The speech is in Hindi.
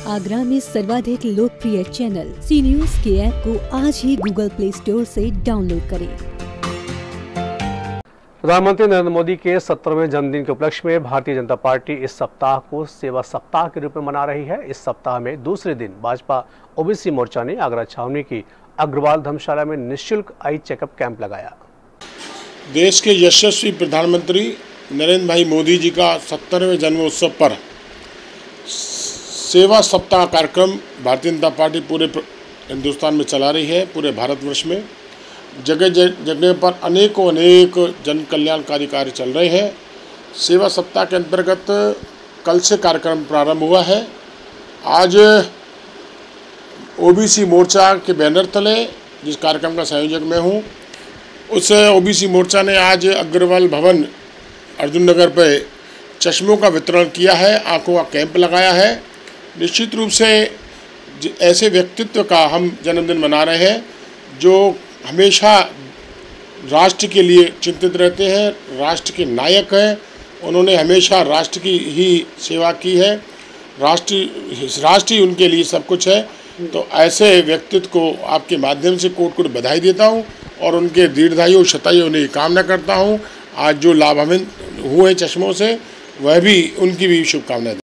आगरा में सर्वाधिक लोकप्रिय चैनल सी न्यूज़ के ऐप को आज ही गूगल प्ले स्टोर से डाउनलोड करें। प्रधानमंत्री नरेंद्र मोदी के 17वें जन्मदिन के उपलक्ष्य में भारतीय जनता पार्टी इस सप्ताह को सेवा सप्ताह के रूप में मना रही है। इस सप्ताह में दूसरे दिन भाजपा ओबीसी मोर्चा ने आगरा छावनी की अग्रवाल धर्मशाला में निःशुल्क आई चेकअप कैंप लगाया। देश के यशस्वी प्रधानमंत्री नरेंद्र भाई मोदी जी का 17वें जन्मोत्सव पर सेवा सप्ताह कार्यक्रम भारतीय जनता पार्टी पूरे हिंदुस्तान में चला रही है। पूरे भारतवर्ष में जगह जगह पर अनेक जन कल्याणकारी कार्य चल रहे हैं। सेवा सप्ताह के अंतर्गत कल से कार्यक्रम प्रारंभ हुआ है। आज ओबीसी मोर्चा के बैनर तले, जिस कार्यक्रम का संयोजक मैं हूं, उस ओबीसी मोर्चा ने आज अग्रवाल भवन अर्जुन नगर पर चश्मों का वितरण किया है, आंखों का कैंप लगाया है। निश्चित रूप से ऐसे व्यक्तित्व का हम जन्मदिन मना रहे हैं जो हमेशा राष्ट्र के लिए चिंतित रहते हैं, राष्ट्र के नायक हैं। उन्होंने हमेशा राष्ट्र की ही सेवा की है, राष्ट्र ही उनके लिए सब कुछ है। तो ऐसे व्यक्तित्व को आपके माध्यम से कोटि बधाई देता हूं और उनके दीर्घायु शतायु होने की कामना करता हूं। आज जो लाभान्वित हुए चश्मों से, वह भी उनकी भी शुभकामनाएं।